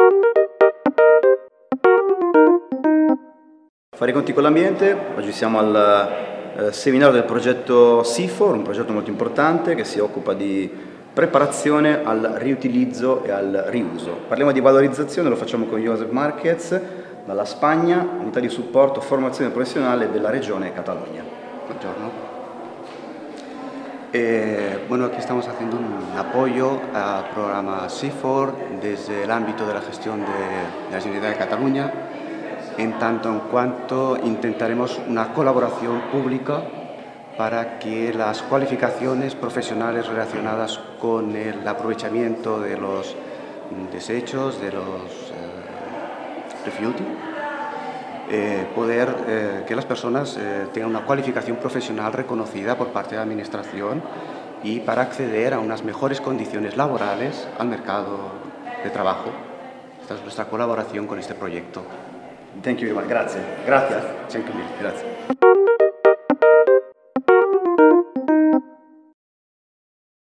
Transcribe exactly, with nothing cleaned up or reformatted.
Fare i conti con l'ambiente, oggi siamo al eh, seminario del progetto S I F O R, un progetto molto importante che si occupa di preparazione al riutilizzo e al riuso. Parliamo di valorizzazione, lo facciamo con Josep Márquez dalla Spagna, unità di supporto formazione professionale della regione Catalogna. Buongiorno. Eh, bueno, aquí estamos haciendo un apoyo al programa S I F O R desde el ámbito de la gestión de, de la Generalitat de Cataluña, en tanto en cuanto intentaremos una colaboración pública para que las cualificaciones profesionales relacionadas con el aprovechamiento de los desechos, de los eh, refuse, eh, poder eh, que las personas eh, tengan una cualificación profesional reconocida por parte de la Administración y para acceder a unas mejores condiciones laborales al mercado de trabajo. Esta es nuestra colaboración con este proyecto. Thank you very much. Grazie. Gracias. Thank you. Grazie.